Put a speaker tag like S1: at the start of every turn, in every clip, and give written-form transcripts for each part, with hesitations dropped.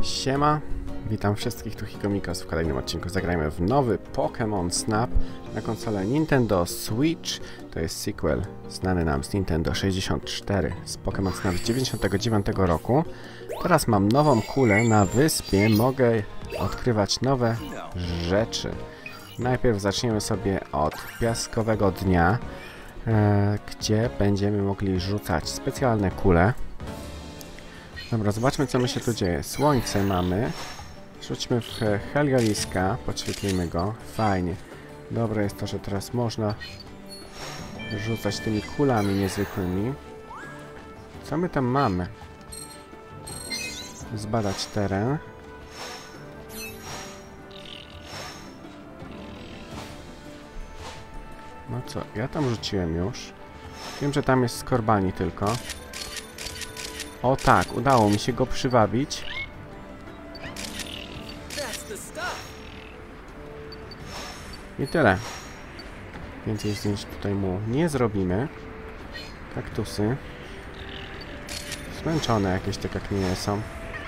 S1: Siema, witam wszystkich, tu Hikomikos. W kolejnym odcinku zagrajmy w nowy Pokémon Snap na konsolę Nintendo Switch. To jest sequel znany nam z Nintendo 64 z Pokémon Snap z 99 roku. Teraz mam nową kulę na wyspie, mogę odkrywać nowe rzeczy. Najpierw zaczniemy sobie od piaskowego dnia, gdzie będziemy mogli rzucać specjalne kule. Dobra, zobaczmy, co my się tu dzieje. Słońce mamy. Rzućmy w Helioliska, podświetlimy go. Fajnie. Dobre jest to, że teraz można rzucać tymi kulami niezwykłymi. Co my tam mamy? Zbadać teren. No co, ja tam rzuciłem już. Wiem, że tam jest Skorbani tylko. O tak, udało mi się go przywabić. I tyle. Więcej zdjęć tutaj mu nie zrobimy. Kaktusy. Zmęczone jakieś te kakminy są.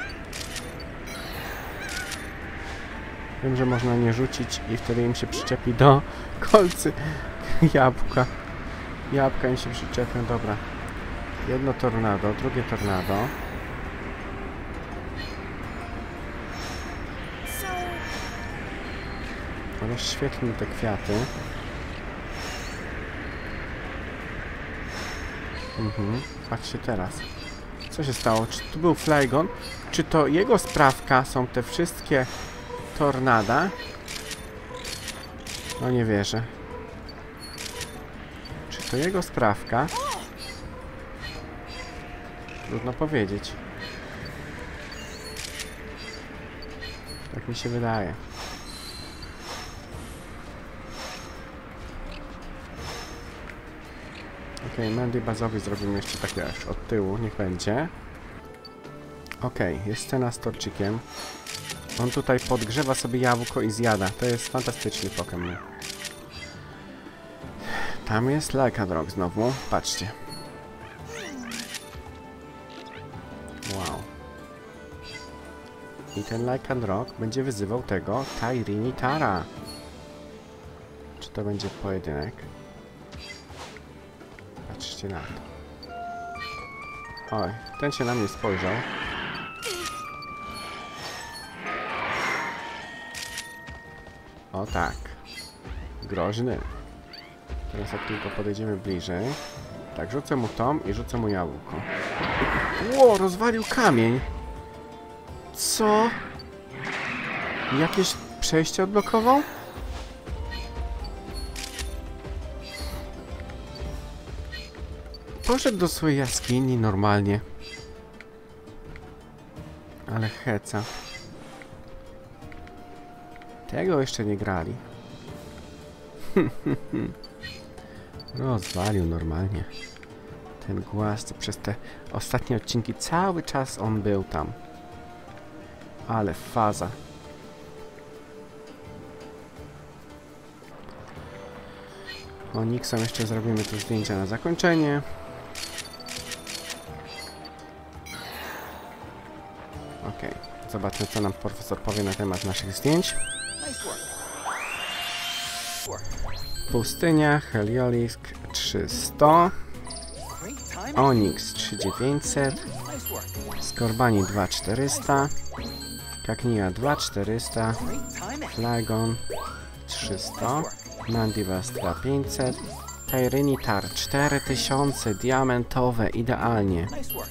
S1: Wiem, że można nie rzucić i wtedy im się przyczepi do kolcy jabłka. Jabłka im się przyczepią, dobra. Jedno tornado, drugie tornado. Rozświetlmy te kwiaty. Patrzcie teraz. Co się stało? Czy tu był Flygon? Czy to jego sprawka są te wszystkie tornada? No nie wierzę. Czy to jego sprawka? Trudno powiedzieć. Tak mi się wydaje. Okej, Mandy bazowi zrobimy jeszcze takie aż od tyłu, niech będzie. Okej, jest scena z torczykiem. On tutaj podgrzewa sobie jabłko i zjada. To jest fantastyczny Pokémon. Tam jest Lycanroc znowu. Patrzcie. Wow. I ten Lycanroc będzie wyzywał tego Tyranitar. Czy to będzie pojedynek? Patrzcie na to. Oj, ten się na mnie spojrzał. O tak. Groźny. Teraz jak tylko podejdziemy bliżej. Tak, rzucę mu tom i rzucę mu jabłko. Ło, rozwalił kamień. Co? Jakieś przejście odblokował? Poszedł do swojej jaskini normalnie. Ale heca. Tego jeszcze nie grali. Rozwalił normalnie. Ten głaz, to przez te ostatnie odcinki cały czas on był tam. Ale faza. Onyxom jeszcze zrobimy tu zdjęcia na zakończenie. Okej, zobaczmy, co nam profesor powie na temat naszych zdjęć. Pustynia, Heliolisk 300, Onyx 3900, Skorbani 2400, Cacnea 2400, Flygon 300, Mandibas 2500, Tyranitar 4000, diamentowe, idealnie.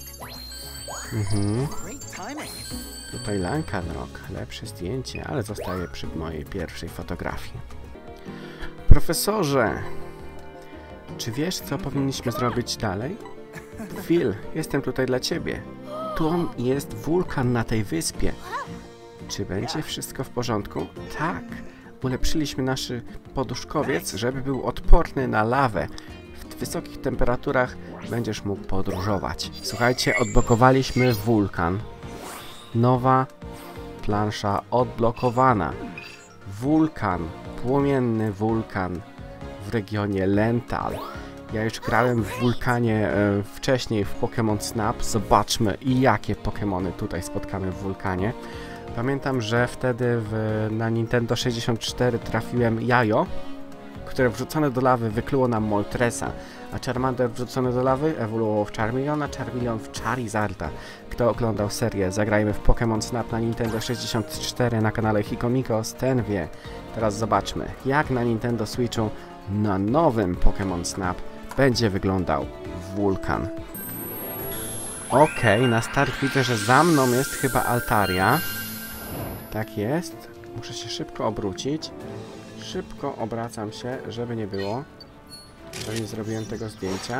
S1: Tutaj Lycanroc, lepsze zdjęcie, ale zostaje przy mojej pierwszej fotografii. Profesorze, czy wiesz, co powinniśmy zrobić dalej? Phil, jestem tutaj dla ciebie. Tu jest wulkan na tej wyspie. Czy będzie wszystko w porządku? Tak. Ulepszyliśmy nasz poduszkowiec, żeby był odporny na lawę. W wysokich temperaturach będziesz mógł podróżować. Słuchajcie, odblokowaliśmy wulkan. Nowa plansza odblokowana. Wulkan, płomienny wulkan w regionie Lental. Ja już grałem w wulkanie wcześniej w Pokémon Snap. Zobaczmy, jakie Pokémony tutaj spotkamy w wulkanie. Pamiętam, że wtedy na Nintendo 64 trafiłem jajo, które wrzucone do lawy wykluło nam Moltresa, a Charmander wrzucony do lawy ewoluował w Charmeleona, Charmeleon w Charizarda. Kto oglądał serię Zagrajmy w Pokémon Snap na Nintendo 64 na kanale Hikomikos, ten wie. Teraz zobaczmy, jak na Nintendo Switchu na nowym Pokémon Snap będzie wyglądał wulkan. Okej, na start widzę, że za mną jest chyba Altaria. Tak jest. Muszę się szybko obrócić. Szybko obracam się, żeby nie było, że nie zrobiłem tego zdjęcia.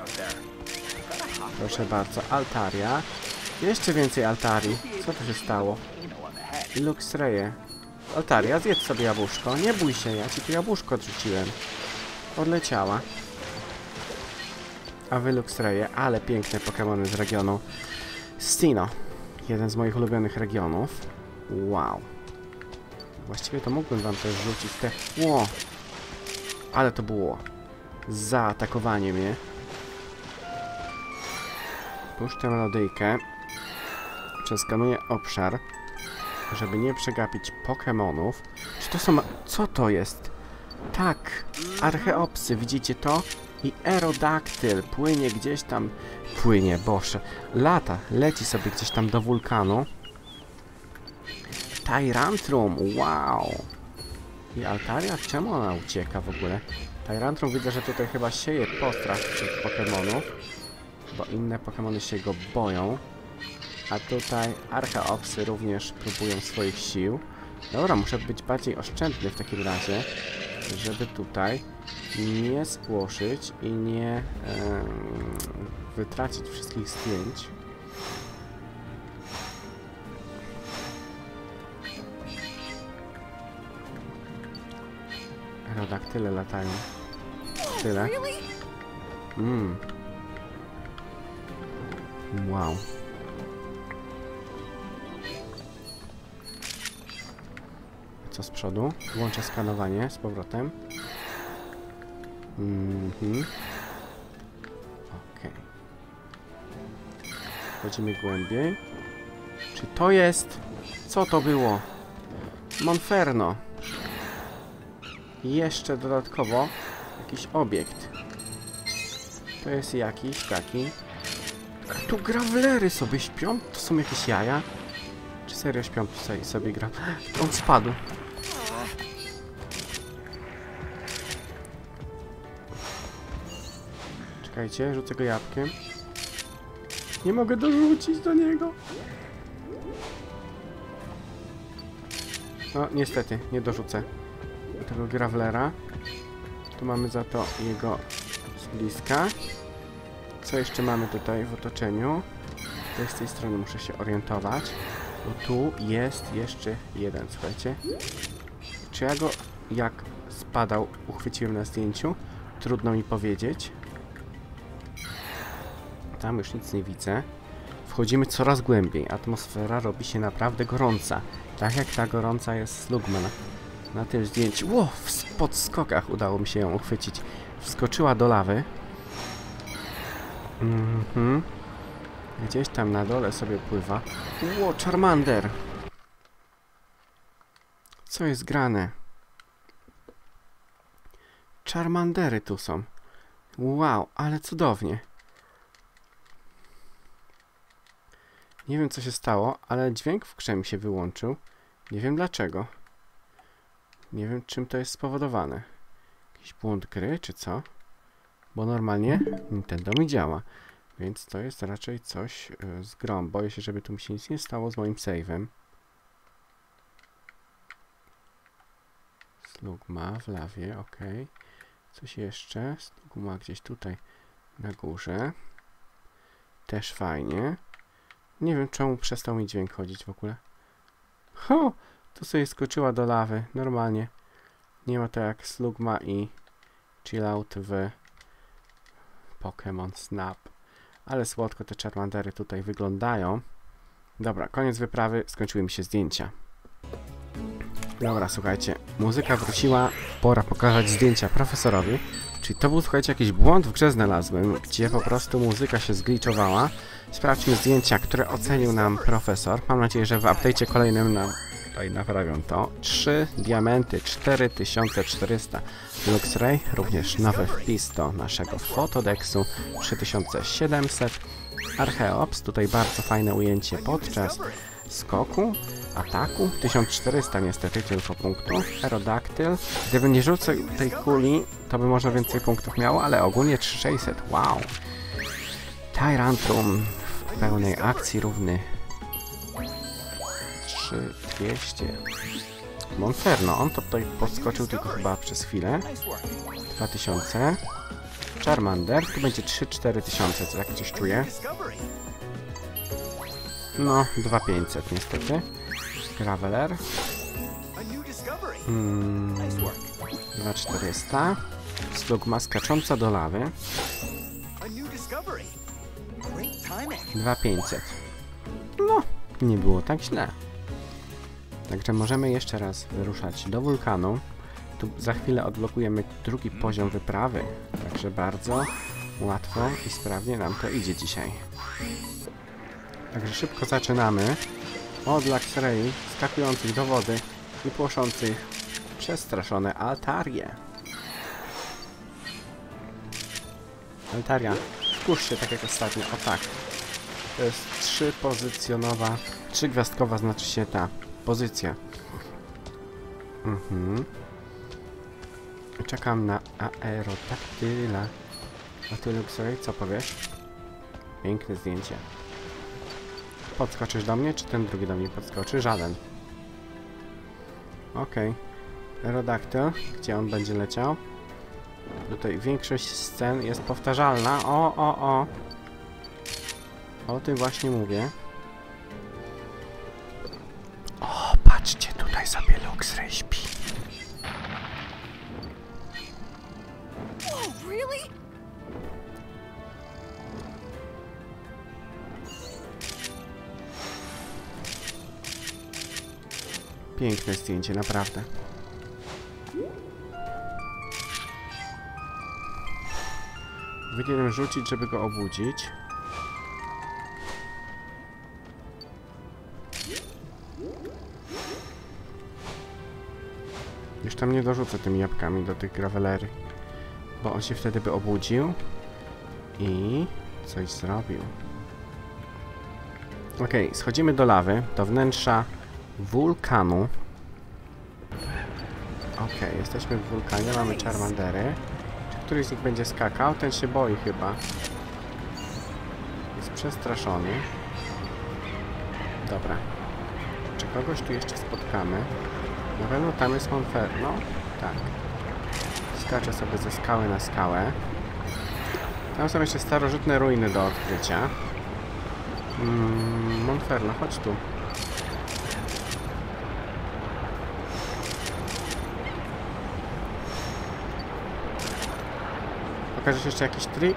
S1: Proszę bardzo, Altaria. Jeszcze więcej Altarii. Co to się stało? Luxreje. Altaria, zjedz sobie jabłuszko. Nie bój się, ja ci tu jabłuszko odrzuciłem. Odleciała. A wy Luxreje, ale piękne Pokémony z regionu Sinnoh. Jeden z moich ulubionych regionów. Wow. Właściwie to mógłbym wam też rzucić te... Ło! Ale to było zaatakowanie mnie. Puszczę melodyjkę. Przeskanuję obszar, żeby nie przegapić Pokémonów. Czy to są... Co to jest? Tak! Archeopsy, widzicie to? I Aerodactyl płynie gdzieś tam... Płynie, boże. Lata, leci sobie gdzieś tam do wulkanu. Tyrantrum, wow! I Altaria? Czemu ona ucieka w ogóle? Tyrantrum widzę, że tutaj chyba sieje postrach wśród Pokemonów, bo inne Pokemony się go boją. A tutaj Archeopsy również próbują swoich sił. Dobra, muszę być bardziej oszczędny w takim razie, żeby tutaj nie spłoszyć i nie wytracić wszystkich zdjęć. Aerodaktyle latają. Tyle. Wow. Co z przodu? Włączę skanowanie z powrotem. Okej. Wchodzimy głębiej. Czy to jest... Co to było? Monferno. I jeszcze dodatkowo jakiś obiekt. To jest jakiś taki... Tu grawlery sobie śpią? To są jakieś jaja? Czy serio śpią sobie gra? On spadł. Czekajcie, rzucę go jabłkiem. Nie mogę dorzucić do niego. No, niestety, nie dorzucę do tego grawlera. Tu mamy za to jego z bliska. Co jeszcze mamy tutaj w otoczeniu? Z tej strony muszę się orientować. Bo tu jest jeszcze jeden, słuchajcie. Czy ja go, jak spadał, uchwyciłem na zdjęciu? Trudno mi powiedzieć. Tam już nic nie widzę. Wchodzimy coraz głębiej. Atmosfera robi się naprawdę gorąca. Tak jak ta gorąca jest Slugma na tym zdjęciu. Ło, w podskokach udało mi się ją uchwycić. Wskoczyła do lawy. Gdzieś tam na dole sobie pływa. Ło, Charmander! Co jest grane? Charmandery tu są. Wow, ale cudownie. Nie wiem, co się stało, ale dźwięk w grze mi się wyłączył. Nie wiem dlaczego. Nie wiem, czym to jest spowodowane. Jakiś błąd gry, czy co? Bo normalnie Nintendo mi działa. Więc to jest raczej coś z grą. Boję się, żeby tu mi się nic nie stało z moim save'em. Slugma w lawie, ok. Coś jeszcze? Slugma gdzieś tutaj na górze. Też fajnie. Nie wiem, czemu przestał mi dźwięk chodzić w ogóle. Ho! Tu sobie skoczyła do lawy. Normalnie. Nie ma to jak Slugma i Chillout w Pokémon Snap. Ale słodko te Charmandery tutaj wyglądają. Dobra, koniec wyprawy. Skończyły mi się zdjęcia. Dobra, słuchajcie. Muzyka wróciła. Pora pokazać zdjęcia profesorowi. Czyli to był, słuchajcie, jakiś błąd w grze znalazłem, gdzie po prostu muzyka się zgliczowała. Sprawdźmy zdjęcia, które ocenił nam profesor. Mam nadzieję, że w update'cie kolejnym nam tutaj naprawią to. 3 diamenty, 4400 Luxray, również nowy wpis do naszego fotodeksu, 3700. Archeops, tutaj bardzo fajne ujęcie podczas skoku, ataku, 1400 niestety tylko punktów. Aerodactyl, gdybym nie rzucał tej kuli, to by może więcej punktów miało, ale ogólnie 3600, wow. Tyrantrum w pełnej akcji równy 3200. Monferno, on to tutaj podskoczył tylko chyba przez chwilę. 2000. Charmander, tu będzie 3-4 tysiące, co tak coś czuję. No, 2500 niestety. Graveler. 2400. Slugma skacząca do lawy. 2500. No, nie było tak źle. Także możemy jeszcze raz wyruszać do wulkanu. Tu za chwilę odblokujemy drugi poziom wyprawy. Także bardzo łatwo i sprawnie nam to idzie dzisiaj. Także szybko zaczynamy od Luxray skakujących do wody i płoszących przestraszone Altarie. Altaria, wkurz się tak jak ostatnio. O tak. To jest 3-gwiazdkowa znaczy się ta pozycja. Czekam na Aerodactyla. A ty, Luxray, co powiesz? Piękne zdjęcie. Podskoczysz do mnie, czy ten drugi do mnie podskoczy? Żaden. Okej. Aerodactyl. Gdzie on będzie leciał? Tutaj większość scen jest powtarzalna. O tym właśnie mówię. O, patrzcie, tutaj sobie Luxray śpi. Piękne zdjęcie, naprawdę. Powinienem rzucić, żeby go obudzić. Już tam nie dorzucę tymi jabłkami do tych gravelery, bo on się wtedy by obudził i coś zrobił. Okej, schodzimy do lawy, do wnętrza wulkanu. Okej, jesteśmy w wulkanie, mamy Charmandery. Czy któryś z nich będzie skakał? Ten się boi chyba. Jest przestraszony. Dobra. Czy kogoś tu jeszcze spotkamy? Na pewno tam jest Monferno. Tak. Skaczę sobie ze skały na skałę. Tam są jeszcze starożytne ruiny do odkrycia. Monferno, chodź tu. Pokażesz jeszcze jakiś trik?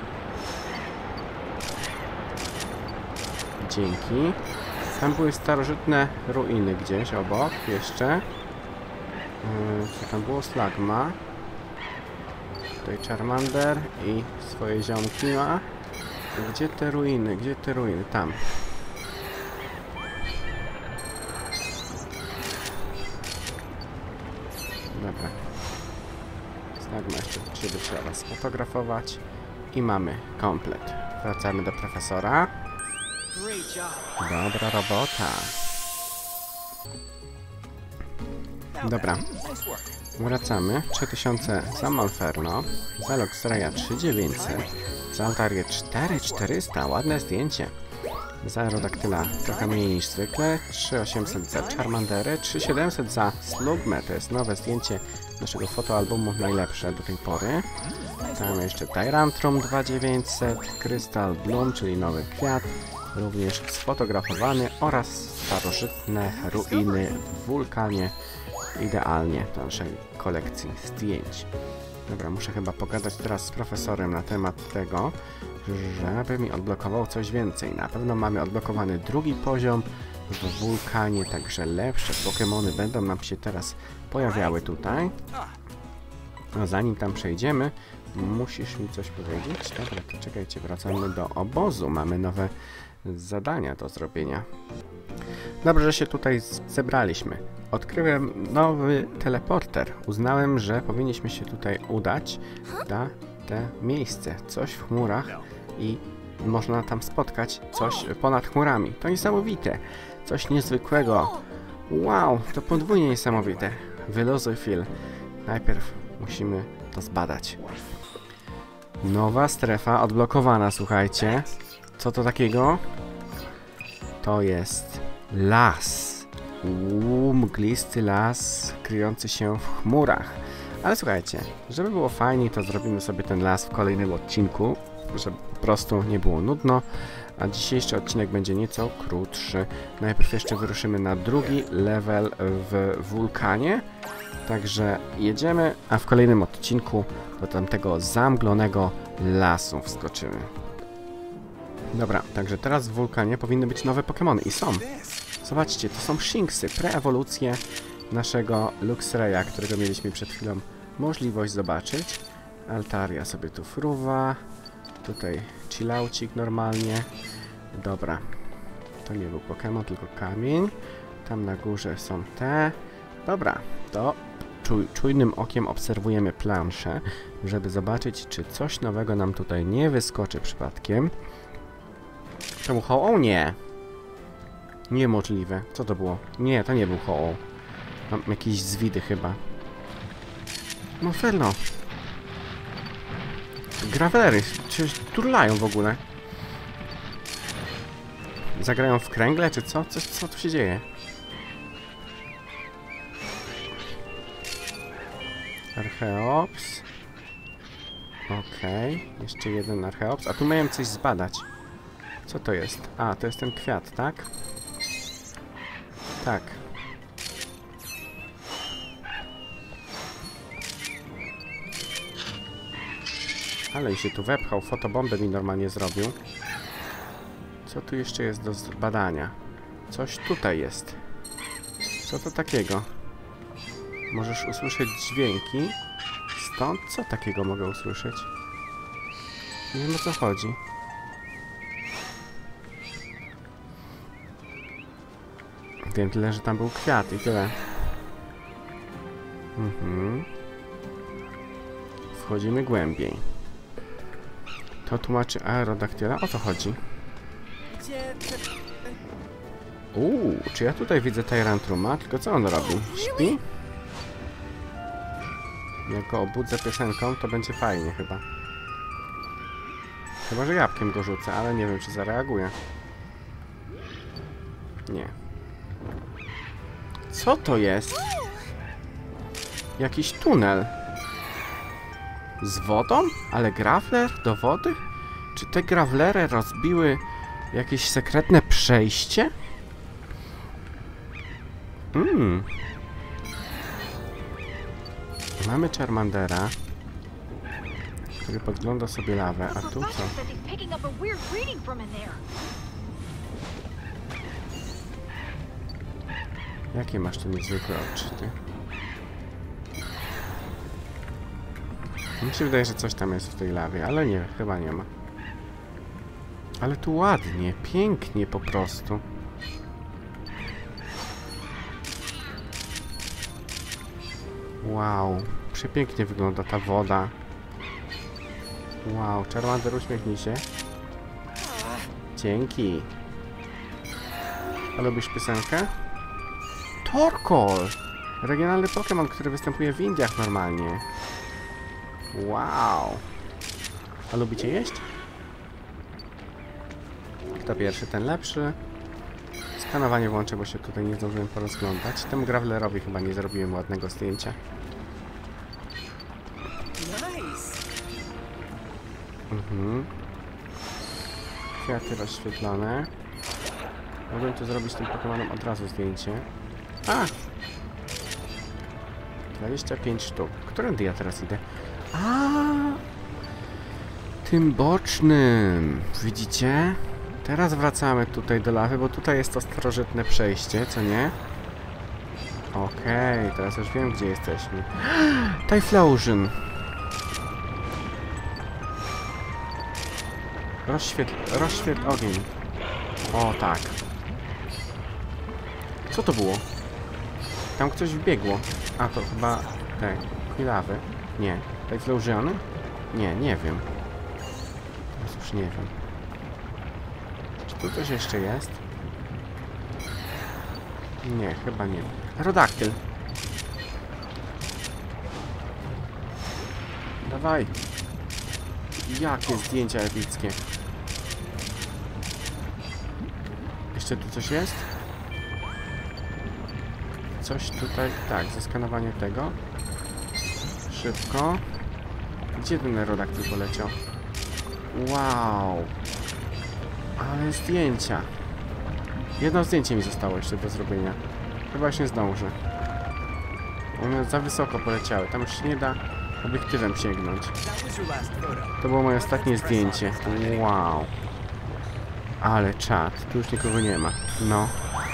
S1: Dzięki. Tam były starożytne ruiny gdzieś obok jeszcze. Co tam było? Slugma. Tutaj Charmander i swoje ziomki ma. Gdzie te ruiny? Gdzie te ruiny? Tam. Dobra. Slugma jeszcze ciebie trzeba sfotografować. I mamy komplet. Wracamy do profesora. Dobra robota. Dobra. Wracamy. 3000 za Monferno. Za Luxraya 3900. Za Altarię 4400. Ładne zdjęcie. Za Aerodactyla trochę mniej niż zwykle. 3800 za Charmanderę. 3700 za Slugmę. To jest nowe zdjęcie naszego fotoalbumu. Najlepsze do tej pory. Tam jeszcze Tyrantrum 2900. Crystal Bloom, czyli nowy kwiat. Również sfotografowany oraz starożytne ruiny w wulkanie. Idealnie do naszej kolekcji zdjęć. Dobra, muszę chyba pogadać teraz z profesorem na temat tego, żeby mi odblokował coś więcej. Na pewno mamy odblokowany drugi poziom w wulkanie, także lepsze Pokémony będą nam się teraz pojawiały tutaj. A zanim tam przejdziemy, Musisz mi coś powiedzieć? Dobra, to czekajcie, wracamy do obozu. Mamy nowe zadania do zrobienia. Dobrze, że się tutaj zebraliśmy. Odkryłem nowy teleporter. Uznałem, że powinniśmy się tutaj udać na te miejsce. Coś w chmurach i można tam spotkać coś ponad chmurami. To niesamowite. Coś niezwykłego. Wow, to podwójnie niesamowite. Wyluzuj, Phil. Najpierw musimy to zbadać. Nowa strefa odblokowana, słuchajcie. Co to takiego? To jest las. Mglisty las kryjący się w chmurach. Ale słuchajcie, żeby było fajniej, to zrobimy sobie ten las w kolejnym odcinku, żeby po prostu nie było nudno. A dzisiejszy odcinek będzie nieco krótszy. Najpierw jeszcze wyruszymy na drugi level w wulkanie. Także jedziemy, a w kolejnym odcinku do tamtego zamglonego lasu wskoczymy. Dobra, także teraz w wulkanie powinny być nowe Pokémony i są. Zobaczcie, to są Shinxy, preewolucje naszego Luxraya, którego mieliśmy przed chwilą możliwość zobaczyć. Altaria sobie tu fruwa. Tutaj chillaucik normalnie. Dobra, to nie był Pokémon, tylko kamień. Tam na górze są te. Dobra, to czujnym okiem obserwujemy planszę, żeby zobaczyć, czy coś nowego nam tutaj nie wyskoczy przypadkiem. Czemu Ho-Oh? Nie. Niemożliwe. Co to było? Nie, to nie był Ho-Oh. Mam jakieś zwidy chyba. No felno. Gravelery się turlają w ogóle. Zagrają w kręgle, czy co? Co tu się dzieje? Archeops. Okej. Jeszcze jeden Archeops. A tu miałem coś zbadać. Co to jest? A, to jest ten kwiat, tak? Tak. Ale i się tu wepchał, fotobombę mi normalnie zrobił. Co tu jeszcze jest do zbadania? Coś tutaj jest. Co to takiego? Możesz usłyszeć dźwięki. Stąd? Co takiego mogę usłyszeć? Nie wiem, o co chodzi. Wiem tyle, że tam był kwiat i tyle. Wchodzimy głębiej. To tłumaczy aerodaktyla. O co chodzi? Czy ja tutaj widzę Tyrantruma? Tylko co on robi? Śpi? Jak go obudzę piosenką, to będzie fajnie chyba. Chyba, że jabłkiem go rzucę, ale nie wiem, czy zareaguje. Nie. Co to jest? Jakiś tunel. Z wodą? Ale Graveler do wody? Czy te Gravelery rozbiły jakieś sekretne przejście? Mamy Charmandera, który podgląda sobie lawę, a tu co? Jakie masz tu niezwykłe oczy, ty? Mi się wydaje, że coś tam jest w tej lawie, ale nie, chyba nie ma. Ale tu ładnie, pięknie po prostu. Wow, przepięknie wygląda ta woda. Wow, Charmander, uśmiechnij się. Dzięki. A lubisz piosenkę? Torkoal! Regionalny Pokémon, który występuje w Indiach normalnie. Wow. A lubicie jeść? Kto pierwszy, ten lepszy. Skanowanie włączę, bo się tutaj nie zdążyłem porozglądać. Temu Gravelerowi chyba nie zrobiłem ładnego zdjęcia. Kwiaty rozświetlone. Mogłem tu zrobić tym Pokémonom od razu zdjęcie. 25 sztuk. Którędy ja teraz idę? Tym bocznym. Widzicie? Teraz wracamy tutaj do lawy, bo tutaj jest to starożytne przejście, co nie? Okej, teraz już wiem, gdzie jesteśmy. Typhlosion. Rozświetl ogień. O tak. Co to było? Tam ktoś wbiegło. A to chyba te lawy. Nie. Tak źle użyjony? Nie, nie wiem. Teraz już nie wiem. Czy tu coś jeszcze jest? Nie, chyba nie. Rodaktyl. Dawaj. Jakie zdjęcia epickie. Jeszcze tu coś jest? Coś tutaj... Tak, zeskanowanie tego. Szybko. Gdzie ten rodaktyl poleciał? Wow. Ale zdjęcia. Jedno zdjęcie mi zostało jeszcze do zrobienia. Chyba już nie zdążę. One za wysoko poleciały. Tam już się nie da obiektywem sięgnąć. To było moje ostatnie zdjęcie. Wow. Ale czad. Tu już nikogo nie ma. No.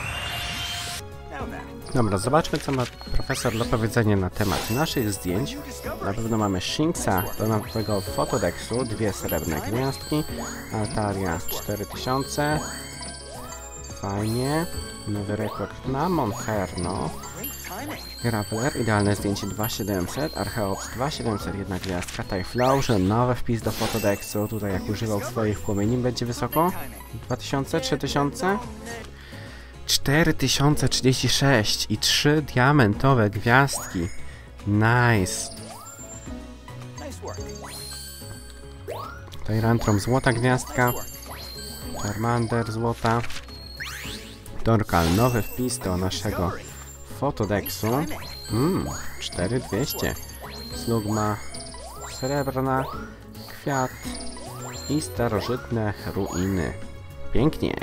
S1: Dobra, zobaczmy, co ma profesor do powiedzenia na temat naszych zdjęć. Na pewno mamy Shinxa do nowego fotodeksu, 2 srebrne gwiazdki, Altaria 4000, fajnie, nowy rekord na Monferno, Graveler, idealne zdjęcie 2700, Archeops 2700, 1 gwiazdka, Tyflow, nowy wpis do fotodeksu, tutaj jak używał swoich płomieni będzie wysoko, 2000, 3000, 4036 i 3 diamentowe gwiazdki. Nice. Tyrantrum złota gwiazdka. Charmander złota. Dorkal nowy wpis do naszego fotodeksu. 4200. Slugma srebrna. Kwiat. I starożytne ruiny. Pięknie.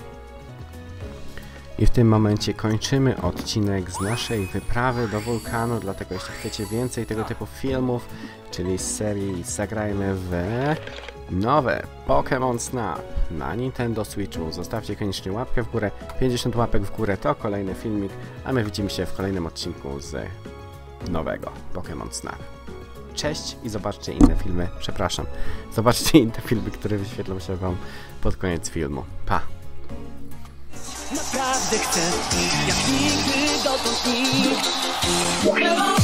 S1: I w tym momencie kończymy odcinek z naszej wyprawy do wulkanu, dlatego jeśli chcecie więcej tego typu filmów, czyli z serii Zagrajmy w nowe Pokémon Snap na Nintendo Switchu, zostawcie koniecznie łapkę w górę, 50 łapek w górę to kolejny filmik, a my widzimy się w kolejnym odcinku z nowego Pokémon Snap. Cześć i zobaczcie inne filmy, przepraszam, zobaczcie inne filmy, które wyświetlą się wam pod koniec filmu. Pa!
S2: Naprawdę chcę, jak nigdy dotąd nikt.